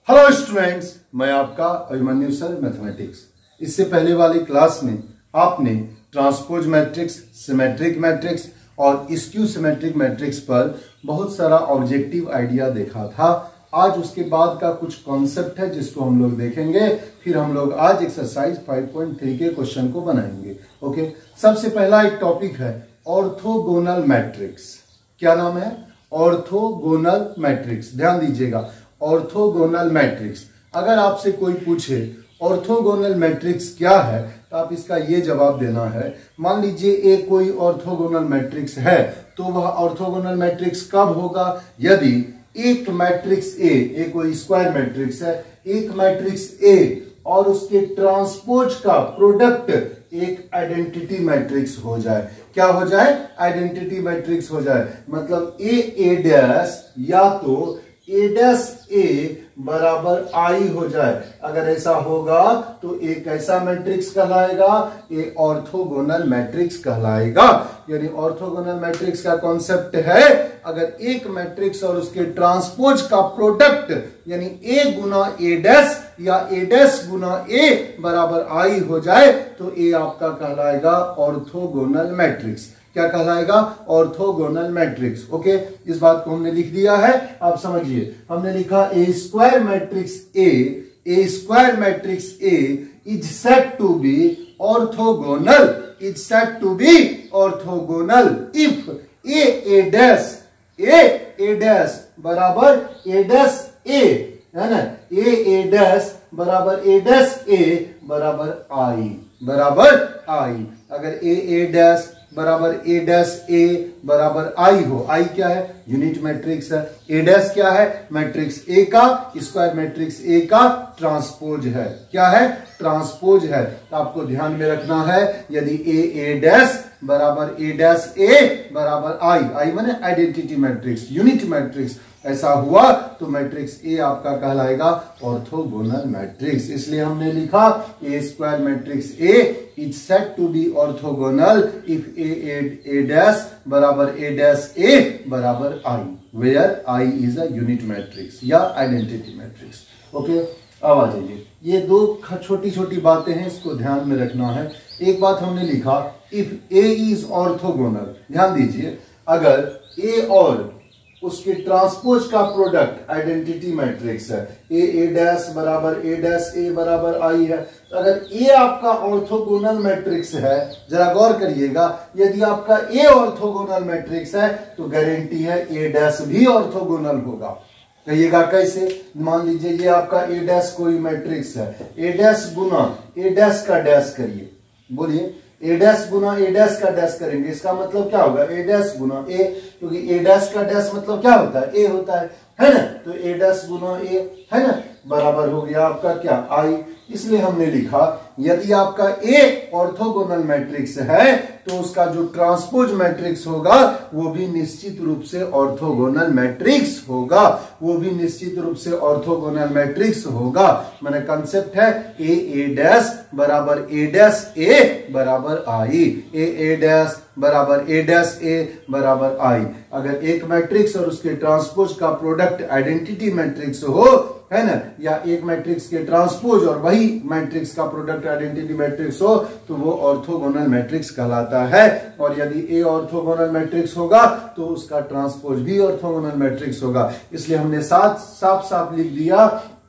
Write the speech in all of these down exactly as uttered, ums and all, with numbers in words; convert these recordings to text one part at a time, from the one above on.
Hello students, मैं आपका Abhimanyu sir mathematics. इससे पहले वाली क्लास में आपने ट्रांसपोज मैट्रिक्स, सिमेट्रिक मैट्रिक्स और स्क्यू सिमेट्रिक मैट्रिक्स पर बहुत सारा ऑब्जेक्टिव आइडिया देखा था। आज उसके बाद का कुछ कॉन्सेप्ट है जिसको हम लोग देखेंगे। फिर हम लोग आज एक्सरसाइज फाइव पॉइंट थ्री के क्वेश्चन को बनाएंगे। ओके, सबसे पहला एक टॉपिक है ऑर्थोगोनल मैट्रिक्स। क्या नाम है? Orthogonal matrix. ध्यान दीजिएगा, ऑर्थोगोनल मैट्रिक्स। अगर आपसे कोई पूछे ऑर्थोगोनल मैट्रिक्स क्या है तो आप इसका ये जवाब देना है। मान लीजिए ए कोई ऑर्थोगोनल मैट्रिक्स है तो वह ऑर्थोगोनल मैट्रिक्स कब होगा? यदि एक मैट्रिक्स ए, ए कोई स्क्वायर मैट्रिक्स है, एक मैट्रिक्स ए और उसके ट्रांसपोज का प्रोडक्ट एक आइडेंटिटी मैट्रिक्स हो जाए। क्या हो जाए? आइडेंटिटी मैट्रिक्स हो जाए। मतलब ए ए डैश या तो ए डैश ए बराबर आई हो जाए। अगर ऐसा होगा तो ए कैसा मैट्रिक्स कहलाएगा? ए ऑर्थोगोनल मैट्रिक्स कहलाएगा। यानी ऑर्थोगोनल मैट्रिक्स का कॉन्सेप्ट है, अगर एक मैट्रिक्स और उसके ट्रांसपोज का प्रोडक्ट यानी ए गुना ए डैश या ए डैश गुना ए बराबर आई हो जाए तो ए आपका कहलाएगा ऑर्थोगोनल मैट्रिक्स। क्या कहलाएगा? Orthogonal matrix. ओके, इस बात को हमने लिख दिया है। आप समझिए, हमने लिखा ए square matrix A, A square matrix A is said to be orthogonal, is said to be orthogonal if A A dash, A A dash बराबर ए डैश ए, है ना? ए ए डैश बराबर ए डैश ए बराबर आई, बराबर आई। अगर ए A dash बराबर A dash A बराबर I हो, आई क्या है? यूनिट मैट्रिक्स है। ए डैश क्या है? मैट्रिक्स ए का, स्क्वायर मैट्रिक्स ए का ट्रांसपोज है। क्या है? ट्रांसपोज है। तो आपको ध्यान में रखना है, यदि ए ए डैश बराबर ए डैश ए बराबर आई, आई माने आइडेंटिटी मैट्रिक्स, यूनिट मैट्रिक्स, ऐसा हुआ तो मैट्रिक्स ए आपका कहलाएगा ऑर्थोगोनल मैट्रिक्स। इसलिए हमने लिखा ए square matrix A is said to be orthogonal if A A dash बराबर ए डैश ए बराबर I, where I is a unit matrix या आइडेंटिटी मैट्रिक्स। ओके, अब आ जाइए, ये दो छोटी छोटी बातें हैं, इसको ध्यान में रखना है। एक बात हमने लिखा इफ ए इज ऑर्थोगोनल। ध्यान दीजिए, अगर ए और उसके ट्रांसपोज का प्रोडक्ट आइडेंटिटी मैट्रिक्स है, ए ए डैश बराबर ए डैश ए बराबर आई है, तो अगर ए आपका ऑर्थोगोनल मैट्रिक्स है, जरा गौर करिएगा, यदि आपका ए ऑर्थोगोनल मैट्रिक्स है तो गारंटी है ए डैश भी ऑर्थोगोनल होगा। कहिएगा कैसे? मान लीजिए ये आपका ए डैश कोई मैट्रिक्स है, ए डैश गुना ए डैश का डैश करिए, बोलिए ए डैश गुना ए डैश का डैश करेंगे, इसका मतलब क्या होगा? ए डैश गुना ए, क्योंकि ए डैश का डैश मतलब क्या होता है? ए होता है, है ना? तो ए डैश गुना ए, है ना, बराबर हो गया आपका क्या? आई। इसलिए हमने लिखा यदि आपका ए ऑर्थोगोनल मैट्रिक्स है तो उसका जो ट्रांसपोज मैट्रिक्स होगा वो भी निश्चित रूप से ऑर्थोगोनल मैट्रिक्स होगा, वो भी निश्चित रूप से ऑर्थोगोनल मैट्रिक्स होगा। माने कंसेप्ट है ए ए डैश बराबर ए डैश ए बराबर आई, ए ए डैश बराबर ए डैश ए बराबर आई। अगर एक मैट्रिक्स और उसके ट्रांसपोज का प्रोडक्ट आइडेंटिटी मैट्रिक्स हो, है ना, या एक मैट्रिक्स के ट्रांसपोज और वही मैट्रिक्स का प्रोडक्ट आइडेंटिटी मैट्रिक्स हो तो वो ऑर्थोगोनल मैट्रिक्स कहलाता है। और यदि ए ऑर्थोगोनल मैट्रिक्स होगा तो उसका ट्रांसपोज भी ऑर्थोगोनल मैट्रिक्स होगा। इसलिए हमने साथ साफ साफ लिख दिया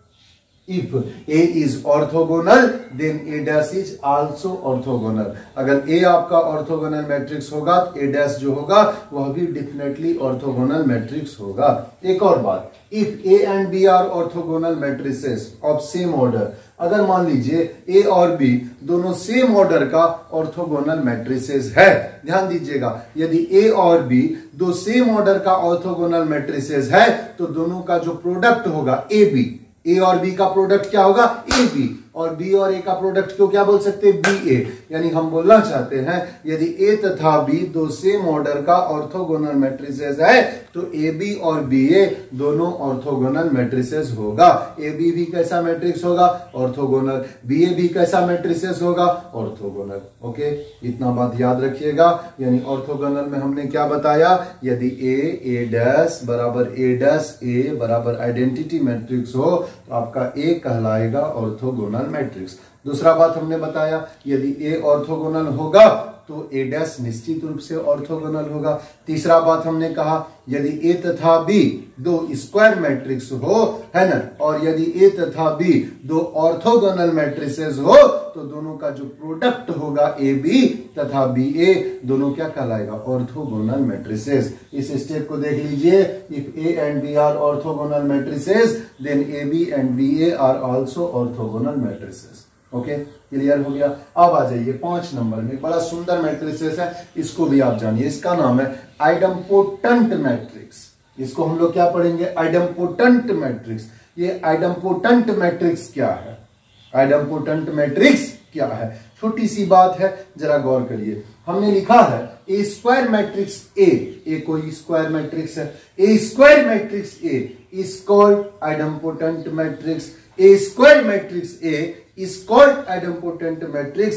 if A is orthogonal then A dash is also orthogonal. अगर ए आपका ऑर्थोगोनल मैट्रिक्स होगा तो ए डैश जो होगा वह भी डेफिनेटली ऑर्थोगोनल मैट्रिक्स होगा। एक और बात, if A and B are orthogonal matrices of same order. अगर मान लीजिए ए और बी दोनों सेम ऑर्डर का ऑर्थोगोनल मैट्रिसेस है, ध्यान दीजिएगा, यदि ए और बी दो सेम ऑर्डर का ऑर्थोगोनल मैट्रिसेस है तो दोनों का जो प्रोडक्ट होगा ए बी, ए और बी का प्रोडक्ट क्या होगा? A B. और बी और ए का प्रोडक्ट को क्या बोल सकते हैं, बी ए। यानी हम बोलना चाहते हैं यदि ए तथा बी दो सेम ऑर्डर का ऑर्थोगोनल मैट्रिसेस है तो ए बी और बी ए दोनों ऑर्थोगोनल मैट्रिसेस होगा। ए बी भी कैसा मैट्रिक्स होगा, ऑर्थोगोनल। बी ए भी कैसा मैट्रिसेस होगा, ऑर्थोगोनल। ओके, इतना बात याद रखिएगा। यानी ऑर्थोगोनल में हमने क्या बताया, यदि ए ए डैश बराबर ए डैश ए बराबर आइडेंटिटी मैट्रिक्स हो तो आपका ए कहलाएगा ऑर्थोगोनल मैट्रिक्स। दूसरा बात हमने बताया यदि ए ऑर्थोगोनल होगा तो ए डैश निश्चित रूप से ऑर्थोगोनल होगा। तीसरा बात हमने कहा यदि ए तथा बी दो स्क्वायर मैट्रिक्स हो, है ना, और यदि ए तथा बी दो ऑर्थोगोनल मैट्रिसेस हो तो दोनों का जो प्रोडक्ट होगा ए बी तथा बी ए दोनों क्या कहलाएगा, ऑर्थोगोनल मैट्रिसेस। इस स्टेप को देख लीजिए, if A and B are orthogonal matrices then A B and B A are also orthogonal matrices. Okay, clear हो गया। अब आ जाइए पांच नंबर में, बड़ा सुंदर मैट्रिसेस है, इसको भी आप जानिए। इसका नाम है आइडम्पोटेंट मैट्रिक्स। इसको हम लोग क्या पढ़ेंगे, आइडम्पोटेंट मैट्रिक्स। ये आइडम्पोटेंट मैट्रिक्स क्या है, आइडम्पोटेंट मैट्रिक्स क्या है, छोटी सी बात है, जरा गौर करिए। हमने लिखा है ए स्क्वायर मैट्रिक्स ए, ए कोई स्क्वायर मैट्रिक्स है, ए square matrix A is called idempotent matrix. A square matrix A is called idempotent matrix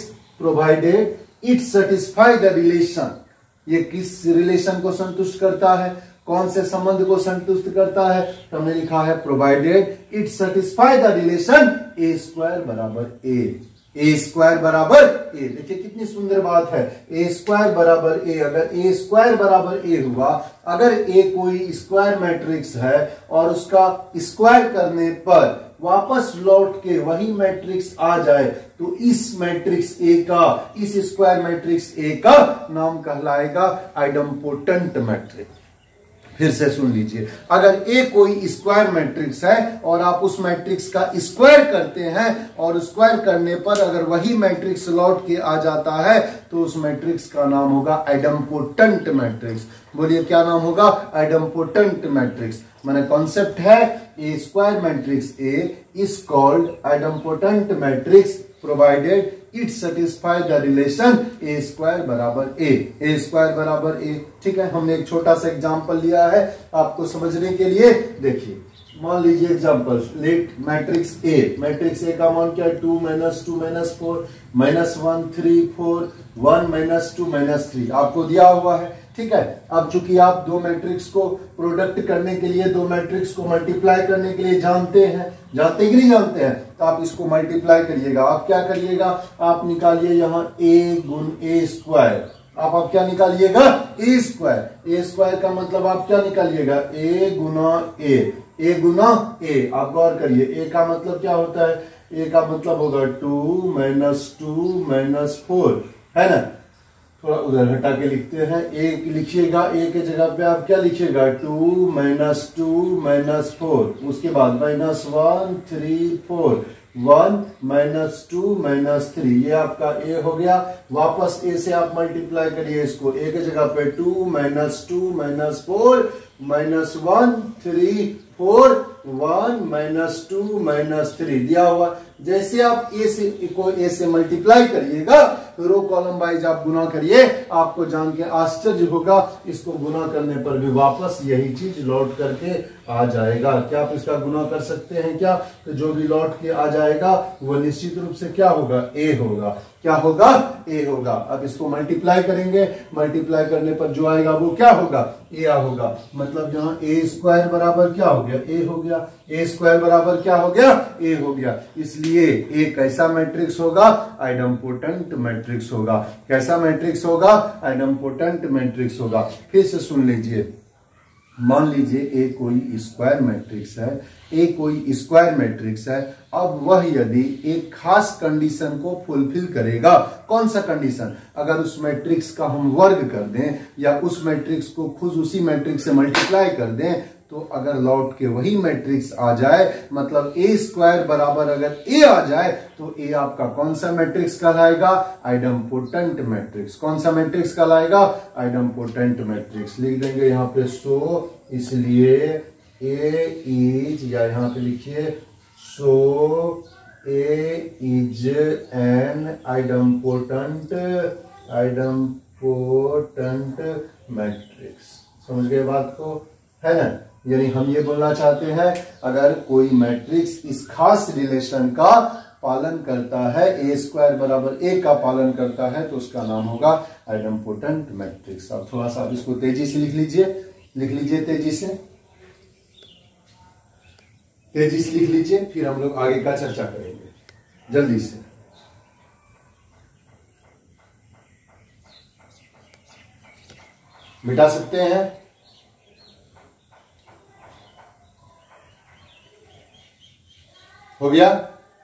provided it satisfy the relation। ये किस रिलेशन को संतुष्ट करता है, कौन से संबंध को संतुष्ट करता है, तो हमने लिखा है provided it satisfy the relation A square बराबर ए। ए स्क्वायर बराबर ए, देखिए कितनी सुंदर बात है, ए स्क्वायर बराबर ए। अगर ए स्क्वायर बराबर ए हुआ, अगर ए कोई स्क्वायर मैट्रिक्स है और उसका स्क्वायर करने पर वापस लौट के वही मैट्रिक्स आ जाए तो इस मैट्रिक्स ए का, इस स्क्वायर मैट्रिक्स ए का नाम कहलाएगा आइडम्पोटेंट मैट्रिक्स। फिर से सुन लीजिए, अगर ए कोई स्क्वायर मैट्रिक्स है और आप उस मैट्रिक्स का स्क्वायर करते हैं और स्क्वायर करने पर अगर वही मैट्रिक्स लौट के आ जाता है तो उस मैट्रिक्स का नाम होगा आइडम्पोटेंट मैट्रिक्स। बोलिए क्या नाम होगा, आइडम्पोटेंट मैट्रिक्स। माने कॉन्सेप्ट है ए square matrix A is called idempotent matrix provided it satisfy the relation A square बराबर ए। ए स्क्वायर बराबर ए, ठीक है। हमने एक छोटा सा एग्जांपल लिया है आपको समझने के लिए। देखिए, मान लीजिए example, let matrix A, matrix A का मान क्या है, two minus two minus four minus one three four one minus two minus three आपको दिया हुआ है, ठीक है। अब चूंकि आप दो मैट्रिक्स को प्रोडक्ट करने के लिए, दो मैट्रिक्स को मल्टीप्लाई करने के लिए जानते हैं, जानते कि नहीं जानते हैं, तो आप इसको मल्टीप्लाई करिएगा। आप क्या करिएगा, आप निकालिए यहाँ ए गुण ए स्क्वायर। आप आप क्या निकालिएगा, ए स्क्वायर। ए स्क्वायर का मतलब आप क्या निकालिएगा, ए गुना ए, ए गुना ए। आप गौर करिए, ए का मतलब क्या होता है, ए का मतलब होगा two minus two minus four, है ना। थोड़ा उधर हटा के लिखते हैं, ए लिखिएगा, ए के जगह पे आप क्या लिखिएगा, two minus two minus four, उसके बाद minus one three four, one minus two minus three, ये आपका ए हो गया। वापस ए से आप मल्टीप्लाई करिए इसको, ए के जगह पे two minus two minus four minus one three four one minus two minus three दिया हुआ। जैसे आप ए से को ए से मल्टीप्लाई करिएगा रो कॉलम वाइज आप गुना करिए, आपको जान के आश्चर्य होगा, इसको गुना करने पर भी वापस यही चीज लौट करके आ जाएगा। क्या आप इसका गुना कर सकते हैं क्या, तो जो भी लौट के आ जाएगा वो निश्चित रूप से क्या होगा, ए होगा। क्या होगा, ए होगा। अब इसको मल्टीप्लाई करेंगे, मल्टीप्लाई करने पर जो आएगा वो क्या होगा, ए होगा। मतलब यहाँ ए स्क्वायर बराबर क्या हो गया, ए हो गया। ए स्क्वायर बराबर क्या हो गया, ए हो गया। इसलिए ए कैसा मैट्रिक्स होगा, आइडम्पोटेंट मैट्रिक्स होगा। कैसा मैट्रिक्स होगा, आइडम्पोटेंट मैट्रिक्स होगा। फिर से सुन लीजिए, मान लीजिए ए कोई स्क्वायर मैट्रिक्स है, ए कोई स्क्वायर मैट्रिक्स है। अब वह यदि एक खास कंडीशन को फुलफिल करेगा, कौन सा कंडीशन, अगर उस मैट्रिक्स का हम वर्ग कर दें या उस मैट्रिक्स को खुद उसी मैट्रिक्स से मल्टीप्लाई कर दें, तो अगर लौट के वही मैट्रिक्स आ जाए, मतलब ए स्क्वायर बराबर अगर ए आ जाए, तो ए आपका कौन सा मैट्रिक्स कहलाएगा, आइडम्पोटेंट मैट्रिक्स। कौन सा मैट्रिक्स कहलाएगा, आइडम्पोटेंट मैट्रिक्स। लिख देंगे यहाँ पे सो, इसलिए ए इज, या यहाँ पे लिखिए सो A is an idempotent idempotent matrix। समझ गए बात को, है ना। यानी हम ये बोलना चाहते हैं अगर कोई मैट्रिक्स इस खास रिलेशन का पालन करता है, ए स्क्वायर बराबर ए का पालन करता है, तो उसका नाम होगा आइडेम्पोटेंट मैट्रिक्स। अब थोड़ा सा इसको तेजी से लिख लीजिए, लिख लीजिए तेजी से, तेजी से लिख लीजिए, फिर हम लोग आगे का चर्चा करेंगे जल्दी से। मिटा सकते हैं, हो गया,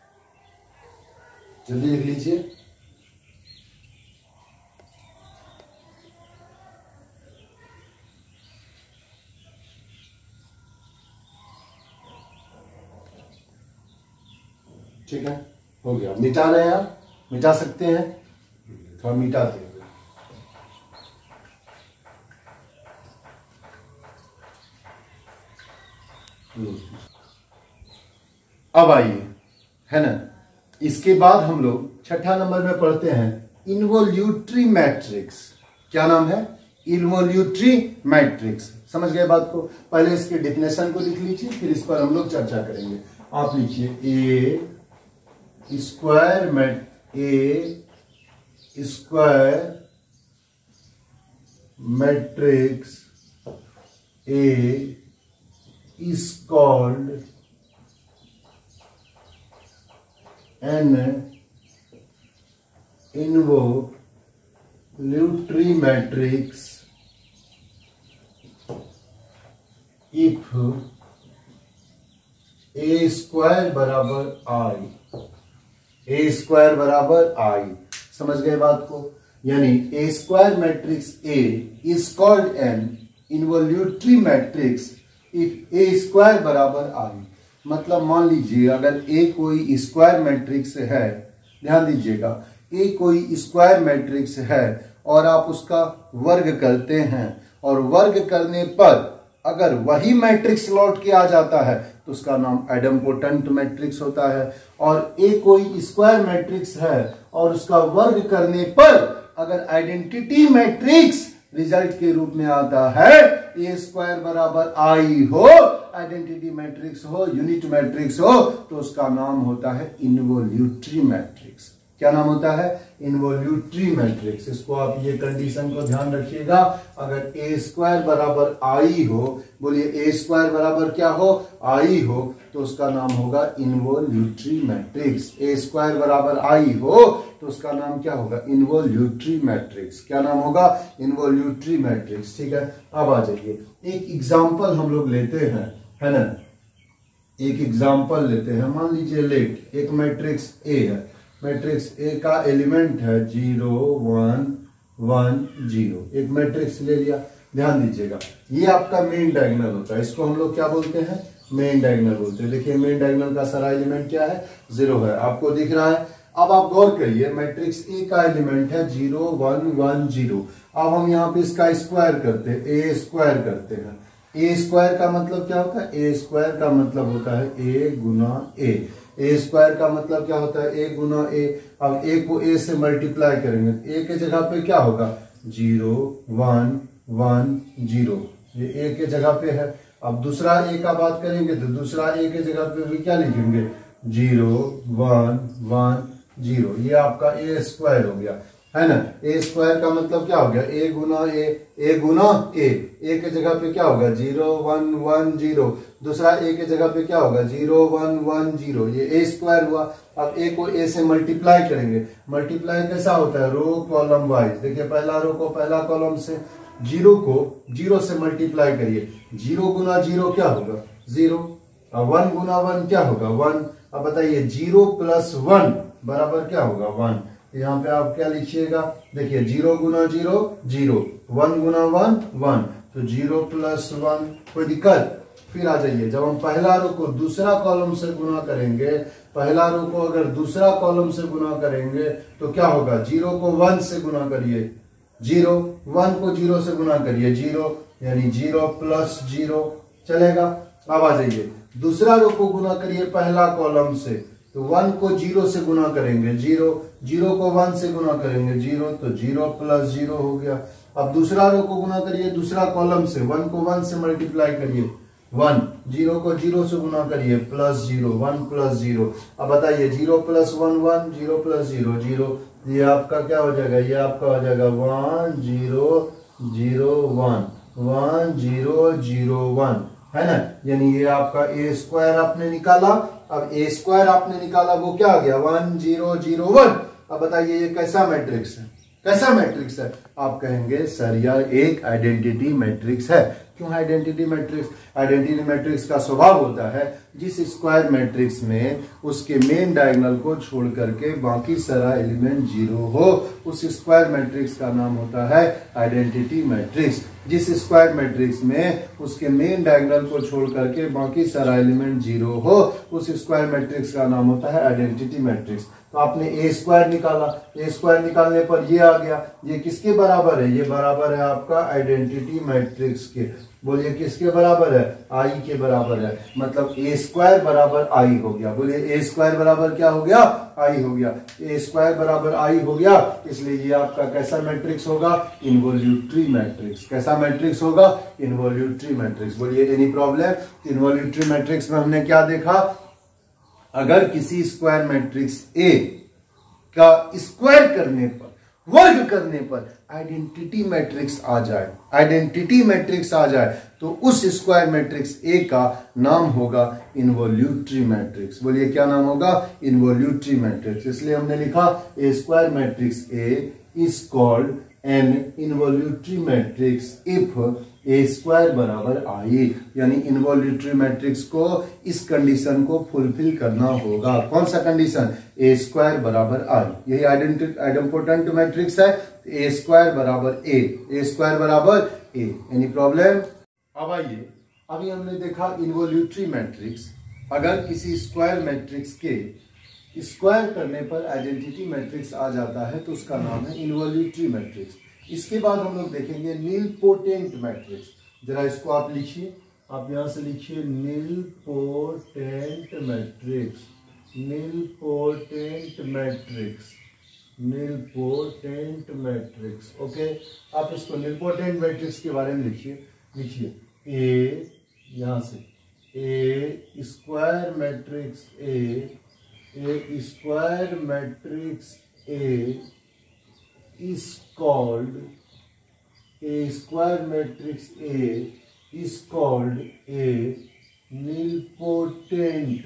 जल्दी लिख लीजिए। ठीक है, हो गया। मिटा रहे हैं आप, मिटा सकते हैं, थोड़ा मिटाते हैं। अब आइए, है ना, इसके बाद हम लोग छठा नंबर में पढ़ते हैं इन्वोल्यूटरी मैट्रिक्स। क्या नाम है? Involutory matrix. समझ गए बात को? पहले इसके डेफिनेशन को लिख लीजिए, फिर इस पर हम लोग चर्चा करेंगे। आप लिखिए a square mat a square matrix A is called an involutory matrix if a square बराबर i, a square बराबर i। समझ गए बात को? यानी a square matrix A is called an involutory matrix if A square बराबर I. मतलब मान लीजिए अगर ए कोई स्क्वायर मैट्रिक्स है, ध्यान दीजिएगा, ए कोई स्क्वायर मैट्रिक्स है और आप उसका वर्ग करते हैं और वर्ग करने पर अगर वही मैट्रिक्स लौट के आ जाता है तो उसका नाम आइडेम्पोटेंट मैट्रिक्स होता है। और ए कोई स्क्वायर मैट्रिक्स है और उसका वर्ग करने पर अगर आइडेंटिटी मैट्रिक्स रिजल्ट के रूप में आता है, ए स्क्वायर बराबर आई हो, आइडेंटिटी मैट्रिक्स हो, यूनिट मैट्रिक्स हो, तो उसका नाम होता है इन्वोल्यूटरी मैट्रिक्स। क्या नाम होता है? Involutory matrix. इसको आप ये कंडीशन को ध्यान रखिएगा, अगर ए स्क्वायर बराबर आई हो, बोलिए ए स्क्वायर बराबर क्या हो? आई हो, तो उसका नाम होगा इन्वोल्यूटरी मैट्रिक्स। ए स्क्वायर बराबर आई हो तो उसका नाम क्या होगा? Involutory matrix. क्या नाम होगा? Involutory matrix. ठीक है, अब आ जाइए, एक एग्जांपल हम लोग लेते हैं, है ना, एक एग्जांपल लेते हैं। मान लीजिए लेट एक मैट्रिक्स ए है, मैट्रिक्स ए का एलिमेंट है जीरो वन वन जीरो, एक मैट्रिक्स ले लिया। ध्यान दीजिएगा, ये आपका मेन डायगोनल होता है, इसको हम लोग क्या बोलते हैं? मेन डायगोनल बोलते हैं। देखिए मेन डायगोनल का सारा एलिमेंट क्या है? जीरो है, आपको दिख रहा है। अब आप गौर करिए, मैट्रिक्स ए का एलिमेंट है जीरो वन वन जीरो। अब हम यहाँ पे इसका स्क्वायर करते हैं, ए स्क्वायर करते हैं। ए स्क्वायर का मतलब क्या होता है? ए स्क्वायर का मतलब होता है ए गुना ए। ए स्क्वायर का मतलब क्या होता है? ए गुना ए। अब ए को ए से मल्टीप्लाई करेंगे, ए के जगह पे क्या होगा? जीरो वन वन जीरो, ये ए के जगह पे है। अब दूसरा ए का बात करेंगे तो दूसरा ए के जगह पे भी क्या लिखेंगे? जीरो वन वन जीरो, ये आपका ए स्क्वायर हो गया, है ना। ए स्क्वायर का मतलब क्या हो गया? ए गुना ए, ए गुना ए। ए के जगह पे क्या होगा? Zero one one zero. दूसरा ए के जगह पे क्या होगा? जीरो वन वन जीरो, ये ए स्क्वायर हुआ। अब ए को ए से मल्टीप्लाई करेंगे, मल्टीप्लाई कैसा होता है? Row column wise. देखिए पहला रो को पहला कॉलम से, जीरो को जीरो से मल्टीप्लाई करिए, जीरो गुना जीरो क्या होगा? जीरो। अब वन गुना वन क्या होगा? वन। अब बताइए जीरो प्लस वन बराबर क्या होगा? वन। यहाँ पे आप क्या लिखिएगा? देखिए जीरो गुना जीरो जीरो, वन गुना वन वन, तो जीरो प्लस वन। कोई दिक्कत? फिर आ जाइए, जब हम पहला रो को दूसरा कॉलम से गुना करेंगे, पहला रो को अगर दूसरा कॉलम से गुना करेंगे तो क्या होगा? जीरो को वन से गुना करिए, जीरो, वन को जीरो से गुना करिए, जीरो, यानी जीरो प्लस जीरो, चलेगा। अब आ जाइए, दूसरा रो को गुना करिए पहला कॉलम से, तो वन को जीरो से गुना करेंगे, जीरो, जीरो को वन से गुना करेंगे, जीरो, तो जीरो प्लस जीरो हो गया। अब दूसरा रो को गुना करिए दूसरा कॉलम से, वन को वन से मल्टीप्लाई करिए, वन, जीरो को जीरो से गुना करिए, plus zero, one plus zero. अब बताइए zero plus one one, zero plus zero zero, ये आपका क्या हो जाएगा, ये आपका हो जाएगा one zero zero one, one zero zero one, है ना। यानी ये आपका ए स्क्वायर आपने निकाला। अब ए स्क्वायर आपने निकाला वो क्या आ गया, वन जीरो जीरो वन। अब बताइए ये कैसा मैट्रिक्स है, कैसा मैट्रिक्स है? आप कहेंगे सर यार एक आइडेंटिटी मैट्रिक्स है। क्यों आइडेंटिटी मैट्रिक्स? आइडेंटिटी मैट्रिक्स का स्वभाव होता है जिस स्क्वायर मैट्रिक्स में उसके मेन डायगोनल को छोड़ करके बाकी सारा एलिमेंट जीरो हो, उस स्क्वायर मैट्रिक्स का नाम होता है आइडेंटिटी मैट्रिक्स। जिस स्क्वायर मैट्रिक्स में उसके मेन डायगोनल को छोड़ करके बाकी सारा एलिमेंट जीरो हो, उस स्क्वायर मैट्रिक्स का नाम होता है आइडेंटिटी मैट्रिक्स। तो आपने ए स्क्वायर निकाला, ए स्क्वायर निकालने पर ये आ गया, ये किसके बराबर है? ये बराबर है आपका आइडेंटिटी मैट्रिक्स के। बोलिए किसके बराबर है? आई के बराबर है। मतलब ए स्क्वायर बराबर आई हो गया। बोलिए ए स्क्वायर बराबर क्या हो गया? आई हो गया। ए स्क्वायर बराबर आई हो गया, इसलिए ये आपका कैसा मैट्रिक्स होगा? Involutory matrix. कैसा मैट्रिक्स होगा? Involutory matrix. बोलिए एनी प्रॉब्लम? इनवॉल्यूटरी मैट्रिक्स में हमने क्या देखा? अगर किसी स्क्वायर मैट्रिक्स ए का स्क्वायर करने पर, वर्ग करने पर आइडेंटिटी मैट्रिक्स आ जाए, आइडेंटिटी मैट्रिक्स आ जाए, तो उस स्क्वायर मैट्रिक्स ए का नाम होगा इनवॉल्यूटरी मैट्रिक्स। बोलिए क्या नाम होगा? Involutory matrix. इसलिए हमने लिखा ए square matrix A is called an involutory matrix if A square बराबर आई। यानी इनवॉल्यूटरी मैट्रिक्स को इस कंडीशन को फुलफिल करना होगा। कौन सा कंडीशन? ए स्क्वायर बराबर आई। यही आइडेंटिटी मैट्रिक्स है। ए स्क्वायर बराबर ए, ए स्क्वायर बराबर ए। Any problem? अब आइए, अभी हमने देखा इनवॉल्यूटरी मैट्रिक्स। अगर किसी स्क्वायर मैट्रिक्स के स्क्वायर करने पर आइडेंटिटी मैट्रिक्स आ जाता है तो उसका नाम है इनवॉल्यूटरी मैट्रिक्स। इसके बाद हम लोग देखेंगे नीलपोटेंट मैट्रिक्स। जरा इसको आप लिखिए, आप यहां से लिखिए nilpotent matrix, nilpotent matrix, nilpotent matrix. Okay, आप इसको नीलपोटेंट मैट्रिक्स के बारे में लिखिए। लिखिए ए, यहां से a square matrix A, A square matrix A is called, a square matrix A is called a nilpotent,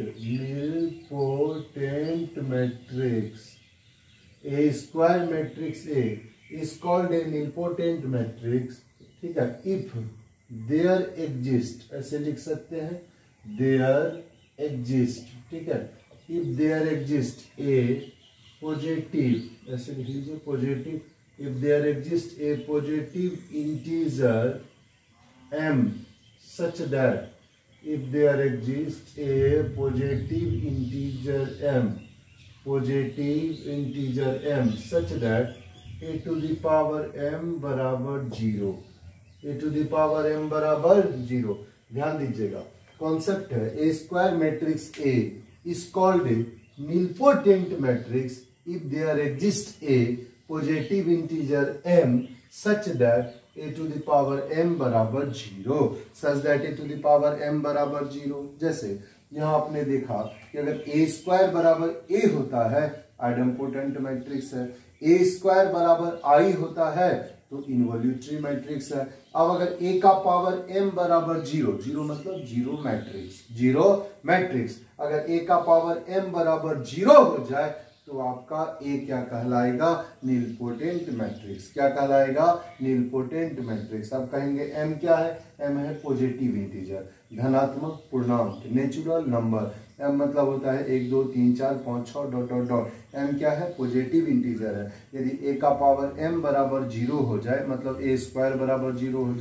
nilpotent matrix. A square matrix A is called a nilpotent matrix, ठीक है। if there exist, ऐसे लिख सकते हैं, there exist, ठीक है। if there exist a positive, ऐसे लिख लीजिए positive, if there exist a positive integer m such that, if there exists a positive integer m, positive integer m such that a to the power m बराबर zero, a to the power m बराबर zero. ध्यान दीजिएगा, concept है ए square matrix A is called a nilpotent matrix if there exists a positive integer m such that a to the power m बराबर zero, such that a to the power m बराबर zero. जैसे यहाँ आपने देखा कि अगर a square बराबर a होता है आइडेंटिटी मैट्रिक्स है, a स्क्वायर बराबर i होता है तो इनवॉल्यूटरी मैट्रिक्स है। अब अगर a का पावर m बराबर जीरो, जीरो मतलब जीरो मैट्रिक्स, जीरो मैट्रिक्स। अगर a का पावर m बराबर जीरो हो जाए तो आपका a क्या कहलाएगा? Nilpotent matrix. क्या कहलाएगा? Nilpotent matrix. अब कहेंगे m क्या है? m है पॉजिटिव इंटीजर, धनात्मक पूर्णांक, नेचुरल नंबर। m मतलब होता है एक दो तीन चार पाँच छः डॉट डॉट डॉट। m क्या है? पॉजिटिव इंटीजर है। यदि a का पावर m बराबर जीरो हो जाए, मतलब a स्क्वायर बराबर जीरो हो जाए,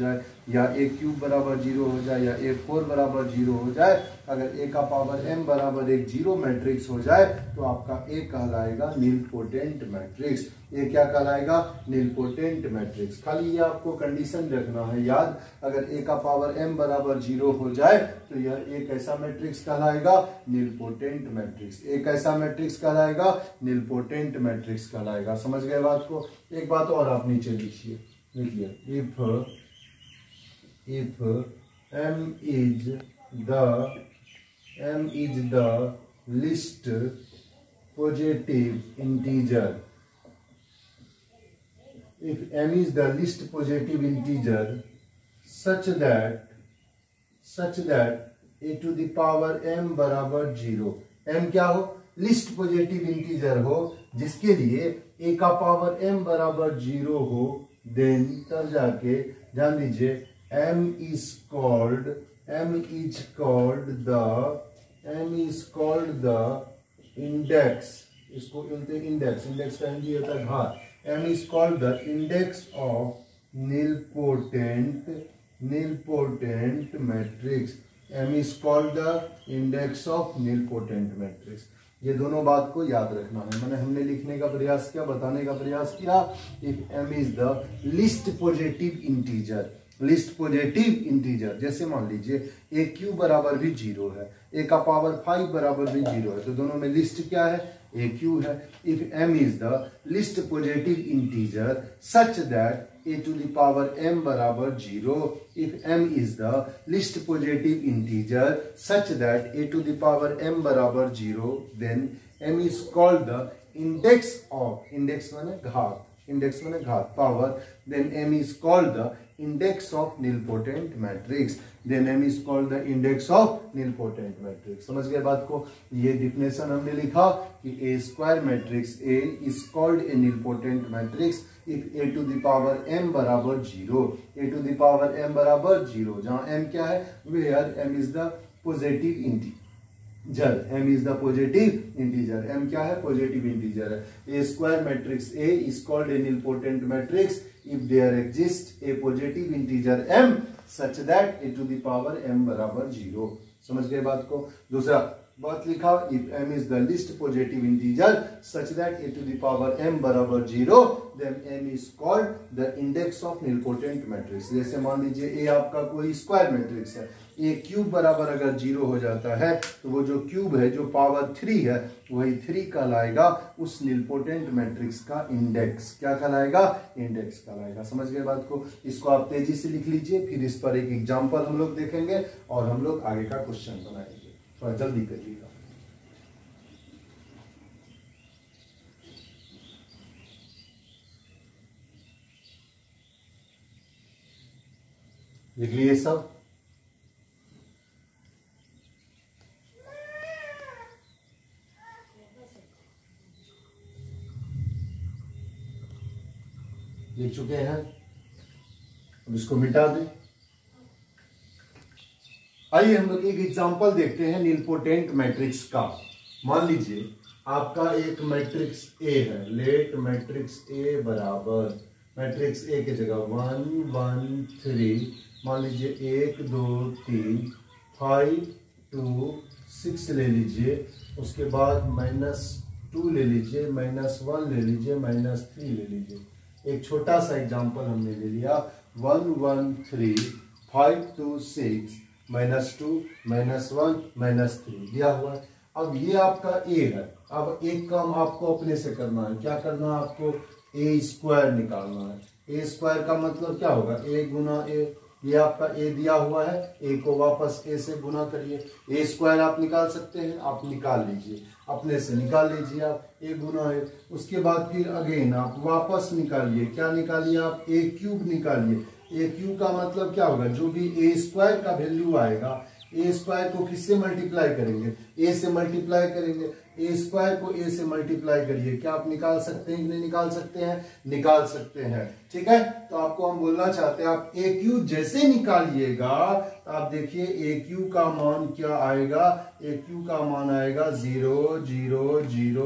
या ए क्यूब बराबर जीरो हो जाए या ए फोर बराबर जीरो हो जाए, अगर ए का पावर m बराबर एक जीरो मैट्रिक्स हो जाए तो आपका ए कहलाएगा नीलपोटेंट मैट्रिक्स। ये क्या कहलाएगा? Nilpotent matrix. खाली ये आपको कंडीशन रखना है याद, अगर ए का पावर m बराबर जीरो हो जाए तो यह एक ऐसा मैट्रिक्स कहलाएगा नीलपोटेंट मैट्रिक्स। एक ऐसा मैट्रिक्स कहलाएगा नीलपोटेंट मैट्रिक्स कहलाएगा। समझ गए बात को? एक बात और आप नीचे लिखिए, लिखिए if if m is the m is the least positive integer, if m is the least positive integer such that such that a to the power m बराबर जीरो, m क्या हो? लिस्ट पॉजिटिव इंटीजर हो जिसके लिए a का power m बराबर zero हो, then तब जाके ध्यान दीजिए m is called m is called the m is called the index, इसको बोलते हैं इंडेक्स, इंडेक्स का हिंदी होता है घात। m is called the index of nilpotent nilpotent matrix, m is called the index of nilpotent matrix। ये दोनों बात को याद रखना है। मैंने हमने लिखने का प्रयास किया, बताने का प्रयास किया, if m is the least positive integer, least positive integer, जैसे मान लीजिए ए क्यू बराबर भी जीरो है, ए का पावर फाइव बराबर भी जीरो है, तो दोनों में लिस्ट क्या है? ए क्यू है। If m is the least positive integer such that A to the power m बराबर zero, if m is the least positive integer such that A to the power m बराबर zero, then m is called the index of, index माने घात, index माने घात power, then m is called the index of nilpotent matrix, then m is called the index of nilpotent matrix। समझ गए बात को? ये डिफिनेशन हमने लिखा कि a square matrix A is called a nilpotent matrix if a to the power m बराबर zero, a to the power m बराबर जीरो, जहाँ m क्या है? where m is the positive integer, m is the positive integer, m क्या है? positive integer है। a square matrix A is called a nilpotent matrix if there exists a positive integer m such that a to the power m बराबर zero. समझ गए बात को? दूसरा बात लिखा, if m is the least positive integer such that a to the power m बराबर zero, then m is called the index of nilpotent matrix। जैसे मान लीजिए a आपका कोई स्क्वायर मैट्रिक्स है, a क्यूब बराबर अगर जीरो हो जाता है तो वो जो क्यूब है, जो पावर थ्री है, वही थ्री कहलाएगा उस नीलपोटेंट मैट्रिक्स का इंडेक्स। क्या कहलाएगा? इंडेक्स कहलाएगा। समझ गए बात को? इसको आप तेजी से लिख लीजिए, फिर इस पर एक एग्जांपल हम लोग देखेंगे और हम लोग आगे का क्वेश्चन बनाएंगे। थोड़ा जल्दी करिएगा। लिख लिए सब? लिख चुके हैं? अब इसको मिटा दें। आइए हम लोग एक एग्जांपल देखते हैं नीलपोटेंट मैट्रिक्स का। मान लीजिए आपका एक मैट्रिक्स ए है, लेट मैट्रिक्स ए बराबर मैट्रिक्स ए की जगह वन वन थ्री, मान लीजिए एक दो तीन फाइव टू सिक्स ले लीजिए, उसके बाद माइनस टू ले लीजिए, माइनस वन ले लीजिए, माइनस थ्री ले लीजिए। एक छोटा सा एग्जांपल हमने ले लिया, one one three five two six minus two minus one minus three दिया हुआ है। अब ये आपका ए है। अब एक काम आपको अपने से करना है। क्या करना है आपको? ए स्क्वायर निकालना है। ए स्क्वायर का मतलब क्या होगा? ए गुना ए, ये आपका ए दिया हुआ है, ए को वापस ए से गुना करिए। ए स्क्वायर आप निकाल सकते हैं, आप निकाल लीजिए, अपने से निकाल लीजिए आप, ए गुना है। उसके बाद फिर अगेन आप वापस निकालिए। क्या निकालिए आप? ए क्यूब निकालिए। ए क्यूब का मतलब क्या होगा? जो भी ए स्क्वायर का वैल्यू आएगा, ए स्क्वायर को किससे मल्टीप्लाई करेंगे? ए से मल्टीप्लाई करेंगे। ए स्क्वायर को ए से मल्टीप्लाई करिए। क्या आप निकाल सकते हैं कि नहीं निकाल सकते हैं? निकाल सकते हैं। ठीक है, तो आपको हम बोलना चाहते हैं, आप ए क्यूब जैसे निकालिएगा तो आप देखिए ए क्यूब का मान क्या आएगा? ए क्यूब का मान आएगा zero zero zero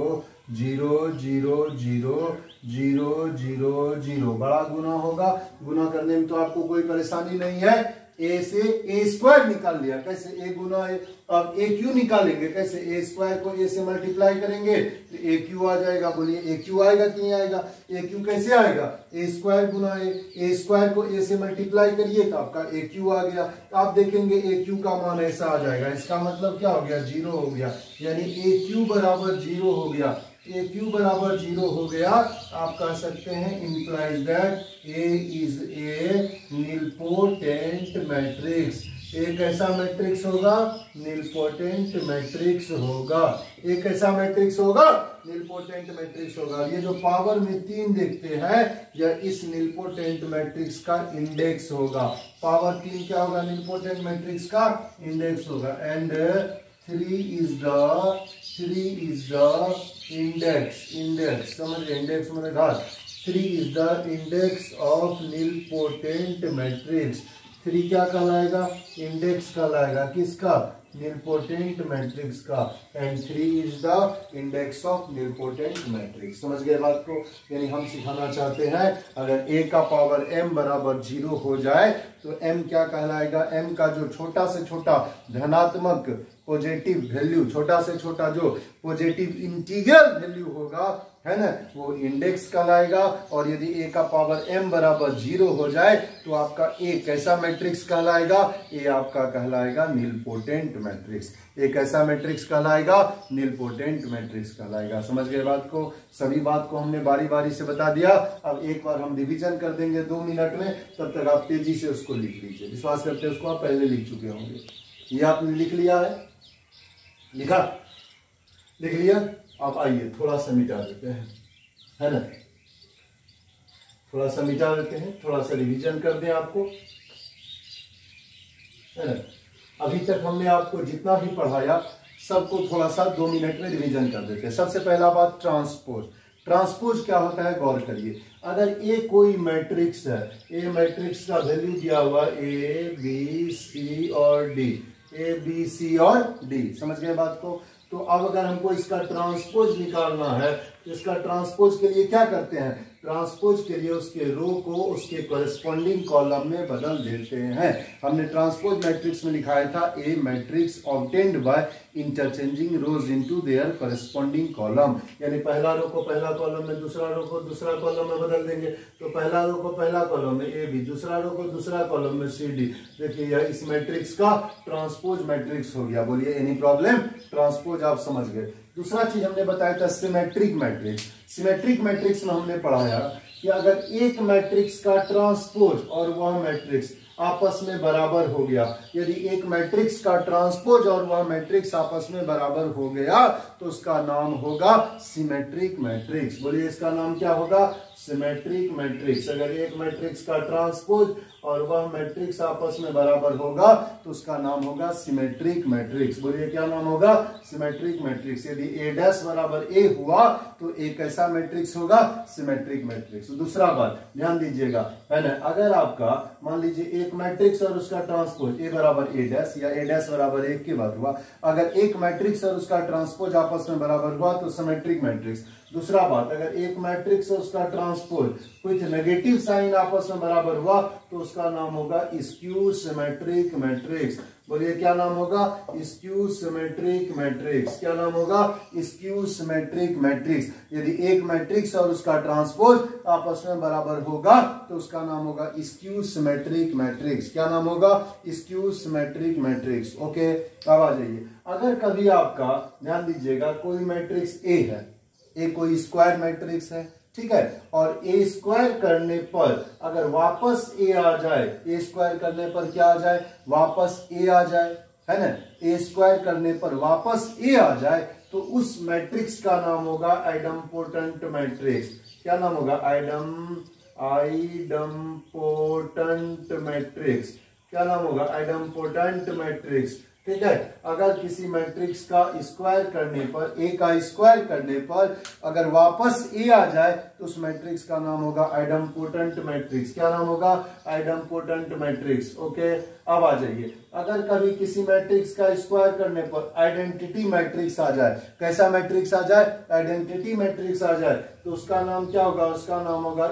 zero zero zero zero zero zero. बड़ा गुना होगा, गुना करने में तो आपको कोई परेशानी नहीं है। ए से ए स्क्वायर निकाल लिया, कैसे ए गुना ए। अब ए क्यू निकालेंगे, कैसे ए स्क्वायर को ए से मल्टीप्लाई करेंगे तो ए क्यू आ जाएगा। बोलिए ए क्यू आएगा कि नहीं आएगा? ए क्यू कैसे आएगा? ए square Guna A, A square को ए से मल्टीप्लाई करिए तो आपका ए क्यू आ गया। तो आप देखेंगे ए क्यू का मान ऐसा आ जाएगा, इसका मतलब क्या हो गया? जीरो हो गया, यानी ए क्यू बराबर जीरो हो गया। ए क्यू बराबर जीरो हो गया, आप कह सकते हैं implies that A is a nilpotent matrix. एक ऐसा मैट्रिक्स होगा, निलपोटेंट मैट्रिक्स होगा। एक ऐसा मैट्रिक्स होगा, निलपोटेंट मैट्रिक्स होगा। ये जो पावर में तीन देखते हैं, यह इस निलपोटेंट मैट्रिक्स का इंडेक्स होगा। पावर तीन क्या होगा? निलपोटेंट मैट्रिक्स का इंडेक्स होगा। And three is the three is the index. Index समझ, इंडेक्स मैंने कहा three is the index of nilpotent matrix. Three क्या कहलाएगा? इंडेक्स कहलाएगा, किसका? निलपोटेंट मैट्रिक्स का। And three is the index of nilpotent matrix. समझ गए बात को? यानी हम सिखाना चाहते हैं, अगर a का पावर m बराबर जीरो हो जाए तो m क्या कहलाएगा? m का जो छोटा से छोटा धनात्मक पॉजिटिव वैल्यू, छोटा से छोटा जो पॉजिटिव इंटीग्रल वैल्यू होगा, है ना, वो इंडेक्स कहलाएगा। और यदि a का पावर m बराबर जीरो हो जाए तो आपका a कैसा मैट्रिक्स कहलाएगा? a आपका कहलाएगा निलपोटेंट मैट्रिक्स। एक ऐसा मैट्रिक्स कहलाएगा, निलपोटेंट मैट्रिक्स कहलाएगा। समझ गए बात को? सभी बात को हमने बारी बारी से बता दिया। अब एक बार हम रिवीजन कर देंगे दो मिनट में, तब तक आप तेजी से उसको लिख लीजिए। विश्वास करते हैं उसको आप पहले लिख चुके होंगे। ये आपने लिख लिया है? लिखा? लिख लिया? आप आइए थोड़ा सा मिटा देते हैं, है ना, थोड़ा सा मिटा देते हैं, थोड़ा सा रिवीजन कर दें आपको, है ना। अभी तक हमने आपको जितना भी पढ़ाया सबको थोड़ा सा दो मिनट में रिवीजन कर देते हैं। सबसे पहला बात, ट्रांसपोज। ट्रांसपोज क्या होता है? गौर करिए। अगर ए कोई मैट्रिक्स है, ए मैट्रिक्स का वैल्यू दिया हुआ ए बी सी और डी, ए बी सी और डी, समझ गए बात को? तो अब अगर हमको इसका ट्रांसपोज निकालना है तो इसका ट्रांसपोज के लिए क्या करते हैं? ट्रांसपोज के लिए उसके रो को उसके कॉरेस्पॉन्डिंग कॉलम में बदल देते हैं। हमने ट्रांसपोज मैट्रिक्स में लिखाया था a matrix obtained by interchanging rows into their corresponding column, यानी पहला रो को पहला कॉलम में, दूसरा रो को दूसरा कॉलम में बदल देंगे। तो पहला रो को पहला कॉलम में ए बी, दूसरा रो को दूसरा कॉलम में सी डी। देखिए यह इस मैट्रिक्स का ट्रांसपोज मैट्रिक्स हो गया। बोलिए एनी प्रॉब्लम? ट्रांसपोज आप समझ गए। दूसरा चीज हमने बताया था सिमेट्रिक मैट्रिक्स। सिमेट्रिक मैट्रिक्स में हमने पढ़ाया कि अगर एक मैट्रिक्स का ट्रांसपोज और वह मैट्रिक्स आपस में बराबर हो गया, यदि एक मैट्रिक्स का ट्रांसपोज और वह मैट्रिक्स आपस में बराबर हो गया तो उसका नाम होगा सिमेट्रिक मैट्रिक्स। बोलिए इसका नाम क्या होगा? Symmetric matrix. अगर एक मैट्रिक्स का ट्रांसपोज और वह मैट्रिक्स आपस में बराबर होगा तो उसका नाम होगा सिमेट्रिक मैट्रिक्स। बोलिए क्या नाम होगा? Symmetric matrix. यदि ए डैश बराबर ए हुआ तो एक कैसा मैट्रिक्स होगा? Symmetric matrix. दूसरा बात ध्यान दीजिएगा, है ना, अगर आपका मान लीजिए एक मैट्रिक्स और उसका ट्रांसपोज ए बराबर ए डैश या ए डैश बराबर एक की बात हुआ, अगर एक मैट्रिक्स और उसका ट्रांसपोज आपस में बराबर हुआ तो सिमेट्रिक मैट्रिक्स। दूसरा बात, अगर एक मैट्रिक्स और उसका ट्रांसपोज विथ नेगेटिव साइन आपस में बराबर हुआ तो उसका नाम होगा स्क्यू सिमेट्रिक मैट्रिक्स। बोलिए क्या नाम होगा? Skew symmetric matrix. क्या नाम होगा? Skew symmetric matrix. यदि एक मैट्रिक्स और उसका ट्रांसपोज आपस में बराबर होगा तो उसका नाम होगा स्क्यू सिमेट्रिक मैट्रिक्स। क्या नाम होगा? Skew symmetric matrix. ओके, अब आ जाइए, अगर कभी आपका ध्यान दीजिएगा कोई मैट्रिक्स ए है, ए कोई स्क्वायर मैट्रिक्स है, ठीक है, और ए स्क्वायर करने पर अगर वापस ए आ जाए, ए स्क्वायर करने पर क्या आ जाए? वापस ए आ जाए, है ना, ए स्क्वायर करने पर वापस ए आ जाए तो उस मैट्रिक्स का नाम होगा आइडम्पोटेंट मैट्रिक्स। क्या नाम होगा? Idem idempotent matrix. क्या नाम होगा? Idempotent matrix. ठीक है। अगर किसी मैट्रिक्स का स्क्वायर करने पर, ए का स्क्वायर करने पर अगर वापस ए आ जाए तो उस मैट्रिक्स का नाम होगा आइडम्पोटेंट मैट्रिक्स। क्या नाम होगा? Idempotent matrix. ओके, अब आ जाइए, अगर कभी किसी मैट्रिक्स का स्क्वायर करने पर आइडेंटिटी मैट्रिक्स आ जाए, कैसा मैट्रिक्स आ जाए? आइडेंटिटी मैट्रिक्स आ जाए, तो उसका नाम क्या होगा? उसका नाम होगा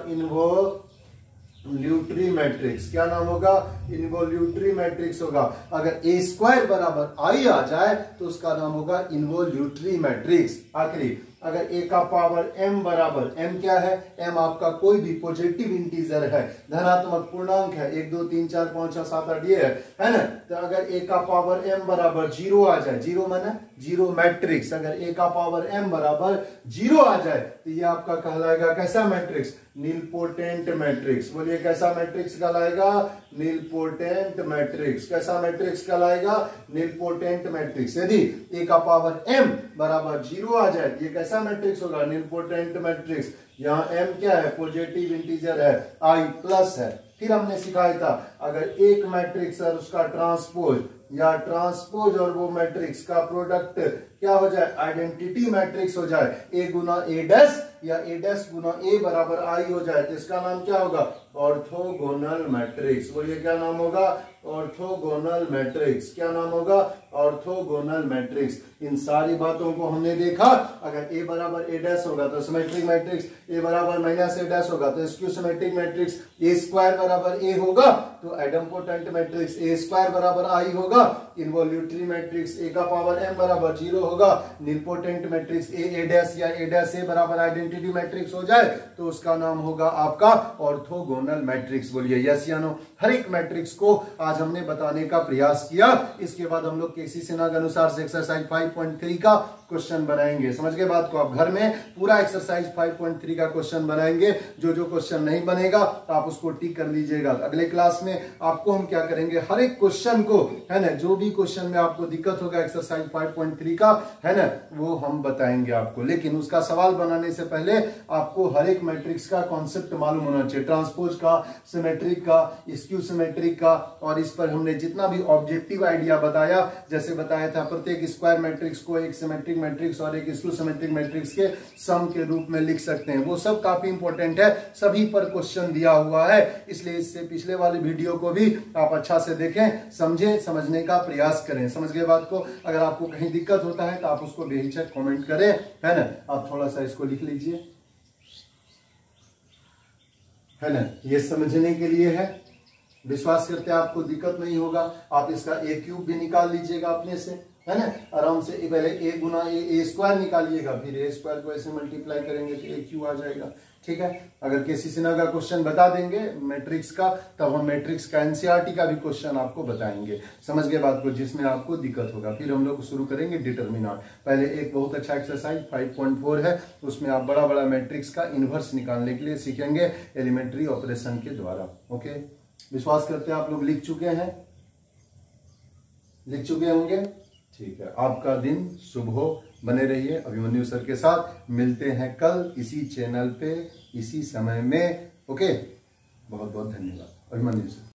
इनवोल्यूटरी मैट्रिक्स। क्या नाम होगा? इनवोल्यूटरी मैट्रिक्स होगा। अगर ए स्क्वायर बराबर आई आ जाए तो उसका नाम होगा इनवोल्यूटरी मैट्रिक्स। आखिरी, अगर ए का पावर m बराबर, m क्या है? m आपका कोई भी पॉजिटिव इंटीजर है, धनात्मक पूर्णांक है, एक दो तीन चार पांच छह सात आठ ये है, है ना। तो अगर a का पावर m बराबर जीरो आ जाए, जीरो माने जीरो मैट्रिक्स, अगर a का पावर m बराबर जीरो आ जाए तो ये आपका कहलाएगा कैसा मैट्रिक्स? Nilpotent matrix. बोलिए कैसा मैट्रिक्स कहलाएगा? Nilpotent matrix. कैसा मैट्रिक्स कहलाएगा? Nilpotent matrix. यदि a का पावर m बराबर जीरो आ जाए ये कैसा मैट्रिक्स होगा? Nilpotent matrix. यहाँ m क्या है? पॉजिटिव इंटीजर है, i प्लस है। फिर हमने सिखाया था अगर एक मैट्रिक्स और उसका ट्रांसपोज या ट्रांसपोज और वो मैट्रिक्स का प्रोडक्ट क्या हो जाए? आइडेंटिटी मैट्रिक्स हो जाए, ए गुना ए डैश या ए डैश गुना ए बराबर आई हो जाए, तो इसका नाम क्या होगा? Orthogonal matrix. बोलिए क्या नाम होगा? Orthogonal matrix. क्या नाम होगा? Orthogonal matrix. इन सारी बातों को हमने देखा। अगर ए बराबर ए डैश होगा तो सिमेट्रिक मैट्रिक्स, ए बराबर माइनस ए डैश होगा तो skew symmetric matrix, A square बराबर ए होगा तो आइडम्पोटेंट मैट्रिक्स, ए स्क्वायर बराबर आई होगा इनवोल्यूटरी मैट्रिक्स, ए का पावर m बराबर जीरो होगा nilpotent matrix, A A dash या ए डैश ए बराबर आइडेंटिटी मैट्रिक्स हो जाए तो उसका नाम होगा आपका ऑर्थोगोनल मैट्रिक्स। बोलिए यस या नो। हर एक मैट्रिक्स को आज हमने बताने का प्रयास किया। इसके बाद हम लोग केसी सिन्हा के अनुसार से एक्सरसाइज फाइव पॉइंट थ्री का क्वेश्चन बनाएंगे। समझ गए बात को? आप घर में पूरा एक्सरसाइज फाइव पॉइंट थ्री का क्वेश्चन बनाएंगे। जो जो क्वेश्चन नहीं बनेगा आप उसको टिक कर लीजिएगा। अगले क्लास में आपको हम क्या करेंगे, हर एक क्वेश्चन को, है ना, जो भी क्वेश्चन में आपको दिक्कत होगा एक्सरसाइज फाइव पॉइंट थ्री का, है ना, वो हम बताएंगे आपको। लेकिन उसका सवाल बनाने से पहले आपको हर एक मैट्रिक्स का कॉन्सेप्ट मालूम होना चाहिए, ट्रांसपोज का, सिमेट्रिक का, स्क्यू सिमेट्रिक का। और इस पर हमने जितना भी ऑब्जेक्टिव आइडिया बताया, जैसे बताया था प्रत्येक स्क्वायर मैट्रिक्स को एक सिमेट्रिक मैट्रिक्स और एक स्क्यू सिमेट्रिक मैट्रिक्स के सम के रूप में लिख सकते हैं, वो सब काफी इंपॉर्टेंट है। सभी पर क्वेश्चन दिया हुआ है, इसलिए इससे पिछले वाले वीडियो को भी आप अच्छा से देखें, समझें, समझने का प्रयास करें। समझ गए बात को? अगर आपको कहीं दिक्कत होता है तो आप उसको बेहिचक कमेंट करें, है ना। आप थोड़ा सा इसको लिख लीजिए, है ना, ये समझने के लिए है। विश्वास करते हैं आपको दिक्कत नहीं होगा। आप इसका ए क्यूब भी निकाल लीजिएगा अपने से, है ना, आराम से। पहले ए गुना ए ए स्क्वायर निकालिएगा, फिर ए स्क्वायर को ऐसे मल्टीप्लाई करेंगे तो ए क्यू आ जाएगा। ठीक है। अगर केसी सिन्हा का क्वेश्चन बता देंगे मैट्रिक्स का, तब हम मैट्रिक्स का एनसीईआरटी का भी क्वेश्चन आपको बताएंगे। समझ गए बात को? जिसमें आपको दिक्कत होगा। फिर हम लोग शुरू करेंगे डिटर्मिनेंट। पहले एक बहुत अच्छा एक्सरसाइज फाइव पॉइंट फोर है, उसमें आप बड़ा बड़ा मैट्रिक्स का इनवर्स निकालने के लिए सीखेंगे एलिमेंट्री ऑपरेशन के द्वारा। ओके, विश्वास करते हैं आप लोग लिख चुके हैं, लिख चुके होंगे। ठीक है, आपका दिन शुभ हो। बने रहिए अभिमन्यु सर के साथ। मिलते हैं कल इसी चैनल पे इसी समय में। ओके, बहुत बहुत धन्यवाद। अभिमन्यु सर।